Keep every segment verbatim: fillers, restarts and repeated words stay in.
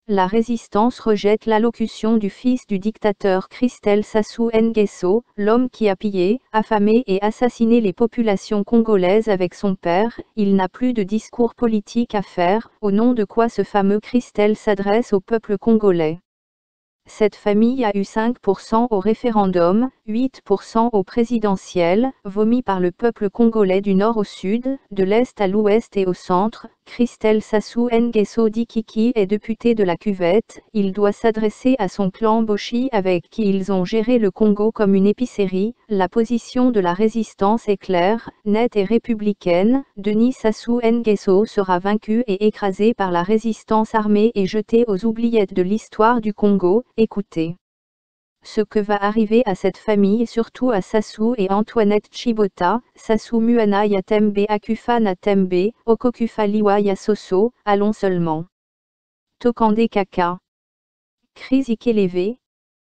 la résistance rejette l'allocution du fils du dictateur Christel Sassou Nguesso, l'homme qui a pillé, affamé et assassiné les populations congolaises avec son père. Il n'a plus de discours politique à faire, au nom de quoi ce fameux Christel s'adresse au peuple congolais. Cette famille a eu cinq pour cent au référendum, huit pour cent au présidentiel, vomi par le peuple congolais du nord au sud, de l'est à l'ouest et au centre. Christel Sassou Nguesso dit Kiki est député de la cuvette, il doit s'adresser à son clan Boshi avec qui ils ont géré le Congo comme une épicerie. La position de la résistance est claire, nette et républicaine. Denis Sassou Nguesso sera vaincu et écrasé par la résistance armée et jeté aux oubliettes de l'histoire du Congo. Écoutez ce que va arriver à cette famille, surtout à Sassou et Antoinette Chibota. Sassou Muana Yatembe Akufa Natembe, Okokufa Liwa Yasoso, allons seulement. Tokande Kaka. Crise Ikeleve.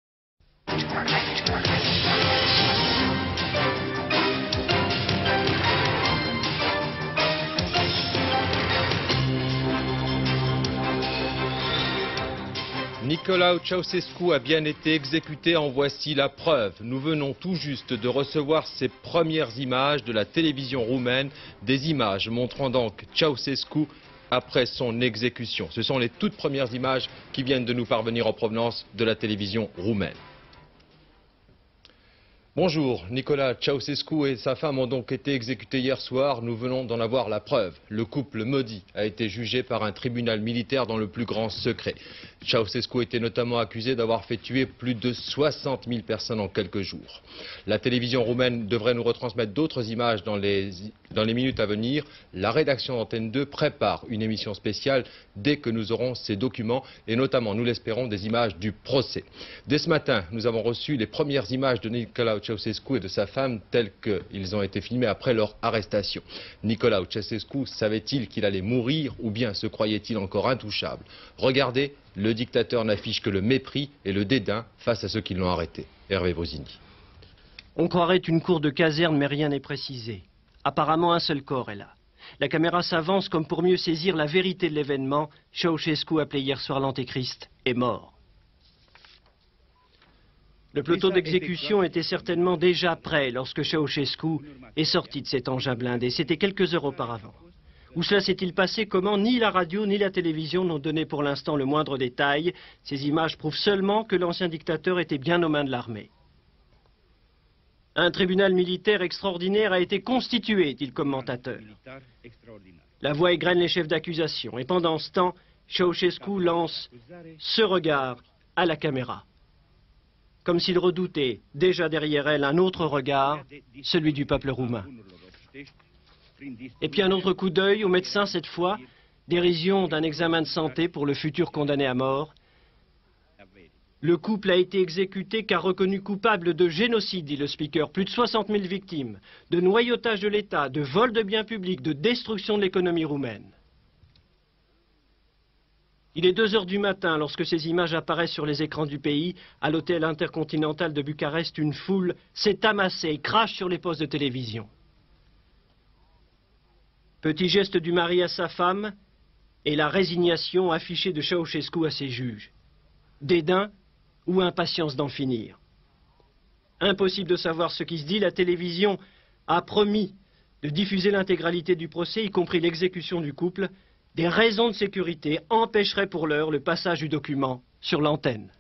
Nicolae Ceausescu a bien été exécuté, en voici la preuve. Nous venons tout juste de recevoir ces premières images de la télévision roumaine, des images montrant donc Ceausescu après son exécution. Ce sont les toutes premières images qui viennent de nous parvenir en provenance de la télévision roumaine. Bonjour, Nicolae Ceausescu et sa femme ont donc été exécutés hier soir. Nous venons d'en avoir la preuve. Le couple maudit a été jugé par un tribunal militaire dans le plus grand secret. Ceausescu était notamment accusé d'avoir fait tuer plus de soixante mille personnes en quelques jours. La télévision roumaine devrait nous retransmettre d'autres images dans les, dans les minutes à venir. La rédaction d'Antenne deux prépare une émission spéciale dès que nous aurons ces documents et notamment, nous l'espérons, des images du procès. Dès ce matin, nous avons reçu les premières images de Nicolae Ceausescu et de sa femme tels qu'ils ont été filmés après leur arrestation. Nicolae Ceausescu savait-il qu'il allait mourir ou bien se croyait-il encore intouchable? Regardez, le dictateur n'affiche que le mépris et le dédain face à ceux qui l'ont arrêté. Hervé Vosini. On croirait une cour de caserne, mais rien n'est précisé. Apparemment, un seul corps est là. La caméra s'avance comme pour mieux saisir la vérité de l'événement. Ceausescu, appelé hier soir l'Antéchrist, est mort. Le peloton d'exécution était certainement déjà prêt lorsque Ceausescu est sorti de cet engin blindé. C'était quelques heures auparavant. Où cela s'est-il passé? Comment? Ni la radio ni la télévision n'ont donné pour l'instant le moindre détail. Ces images prouvent seulement que l'ancien dictateur était bien aux mains de l'armée. Un tribunal militaire extraordinaire a été constitué, dit le commentateur. La voix égrène les chefs d'accusation. Et pendant ce temps, Ceausescu lance ce regard à la caméra. Comme s'il redoutait déjà derrière elle un autre regard, celui du peuple roumain. Et puis un autre coup d'œil au médecin cette fois, dérision d'un examen de santé pour le futur condamné à mort. Le couple a été exécuté car reconnu coupable de génocide, dit le speaker. Plus de soixante mille victimes, de noyautage de l'État, de vol de biens publics, de destruction de l'économie roumaine. Il est deux heures du matin lorsque ces images apparaissent sur les écrans du pays. À l'hôtel intercontinental de Bucarest, une foule s'est amassée et crache sur les postes de télévision. Petit geste du mari à sa femme et la résignation affichée de Ceausescu à ses juges. Dédain ou impatience d'en finir. Impossible de savoir ce qui se dit. La télévision a promis de diffuser l'intégralité du procès, y compris l'exécution du couple. Des raisons de sécurité empêcheraient pour l'heure le passage du document sur l'antenne.